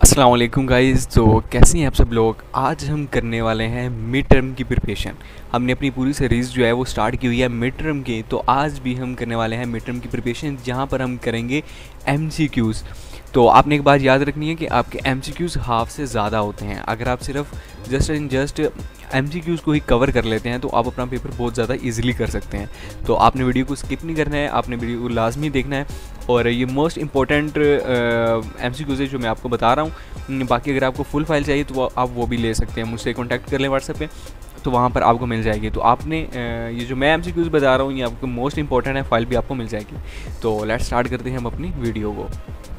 अस्सलाम वालेकुम गाइस। तो कैसे हैं आप सब लोग। आज हम करने वाले हैं मिड टर्म की प्रिपरेशन। हमने अपनी पूरी सीरीज़ जो है वो स्टार्ट की हुई है मिड टर्म की, तो आज भी हम करने वाले हैं मिड टर्म की प्रिपरेशन, जहां पर हम करेंगे एमसीक्यूज़। तो आपने एक बात याद रखनी है कि आपके एमसीक्यूज़ हाफ से ज़्यादा होते हैं। अगर आप सिर्फ जस्ट एमसीक्यूज़ को ही कवर कर लेते हैं तो आप अपना पेपर बहुत ज़्यादा इजीली कर सकते हैं। तो आपने वीडियो को स्किप नहीं करना है, आपने वीडियो को लाजमी देखना है। और ये मोस्ट इंपॉर्टेंट एमसीक्यूज़ है जो मैं आपको बता रहा हूँ। बाकी अगर आपको फुल फाइल चाहिए तो आप वो भी ले सकते हैं, मुझसे कॉन्टैक्ट कर लें व्हाट्सएप पे, तो वहाँ पर आपको मिल जाएगी। तो आपने ये जो मैं एमसीक्यूज़ बता रहा हूँ ये आपको मोस्ट इंपॉर्टेंट है, फाइल भी आपको मिल जाएगी। तो लेट्स स्टार्ट करते हैं हम अपनी वीडियो को।